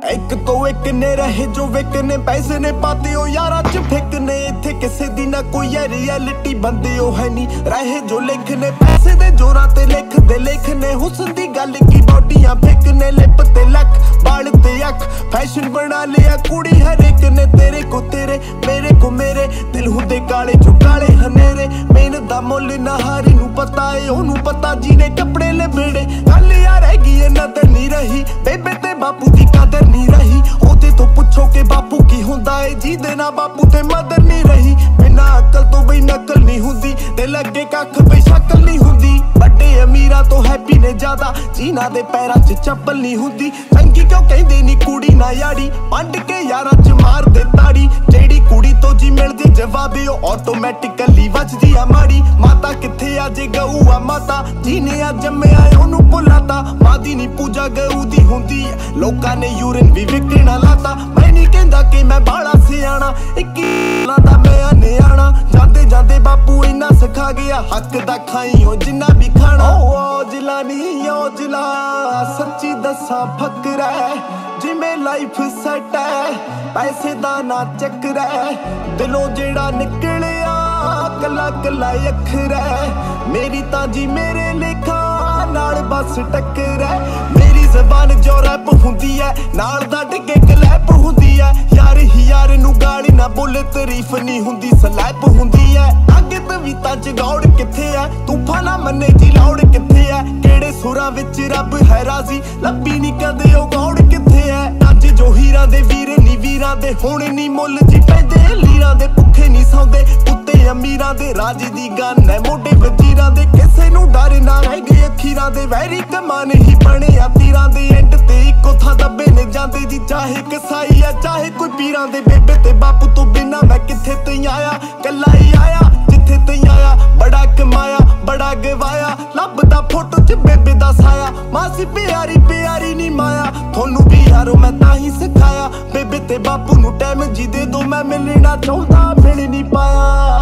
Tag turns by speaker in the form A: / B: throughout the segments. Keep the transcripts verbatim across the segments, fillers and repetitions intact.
A: एक तो एक ने रहे जो विकने पैसे ने पाते हो यारा च फिकने इत्थे किसे दी ना कोई है रियलिटी बंदे हो है नी रहे जो लिखने पैसे दे जोरा ते लिख दे लिखने हुस्न दी गल की बॉडियां फिकने लिप ते लक बाल ते अख फैशन बना लिया कुड़ी हर एक ने तेरे को तेरे मेरे को मेरे दिल हुंदे काले जो काले हनेरे मेहनत दा मुल ना हारी नू पता है ओनू पता जीने कपड़े लिबड़े गल यार हैगी नदर नहीं रही बेबे ते बापू दी कदर नहीं रही ओदे तो पुछो के बापू की हुंदा है जी देना बापू ते मदर नहीं रही बिना अकल तो बई नकल नहीं हुंदी ते लगे कख बई शकल नहीं हुंदी बड़े अमीरा तो हैप्पी ने ज्यादा जीना दे पैरां च चप्पल नहीं हुंदी चंगी क्यों कहंदे नी कुड़ी ना याड़ी पंड के यारां च मार दे ताड़ी जेड़ी कुड़ी तो जी मिलदे जवाब ओ ऑटोमैटिकली वजदी आ माड़ी माता किथे अजे गऊ आ माता जीने आ जम्मिया ओनू भुलाता मादी नी पूजा गऊ दी हुंदी लोकां ने यूरिन भी विकणा लाता मैं नहीं कहंदा कि मैं बाला सियाणा इक्की लांदा मैं अनियाणा जांदे जांदे बापू इन्ना सिखा गया हक दा खाई ओ जिन्ना भी खाना ओ जिला नी ओ जिला सच्ची दसा फकरा जिमें लाइफ सेट है पैसे दा ना चक्कर है दिलों जेड़ा निकलिया कला कला अखर है मेरी ताजी मेरे लेखा नाल बस टक्कर है मेरी जबान जो रैप हुंदी है नाल दा डिगे क्लैप हुंदी है यार ही यार नू गाली ना बोले तारीफ नहीं हुंदी स्लैप हुंदी है अगे तवीता च गौड़ किथे है तूफान ना मन्ने जी लौड़ किथे है केड़े सुरां विच रब है राजी लब्बी नी कदे ओ गौड़ किथे है अज जो हीरा दे वीर नी वीरां दे हुण नी मुल जी पैंदे लीरां दे भुखे नी सौंदे कुत्ते अमीरां दे राज दी गन है मोढे वजीरां दे किसे नू डर ना रह गए अखीरां दे वैरी कमान ही बने आ तीरां दे एंड ते इको थां दबे ने जांदे जी चाहे कसाई आ चाहे कोई पीरां दे बेबे ते बापू तो बिना मैं किथे तई आया कल्ला ही आया जिथे तई आया बड़ा कमाया बड़ा गवाया लभदा फोटो च बेबे दा साया मासी प्यारी प्यारी नी माया थोनू भी यारो मैं ताही सिखाया बेबे ते बापू नू टाइम जी दे दो मैं मिलना चाहंदा मिल नहीं पाया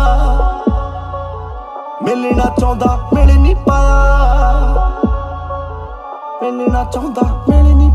A: मिलना चाहंदा मिल नहीं पाया मिलना चाहंदा मिल नहीं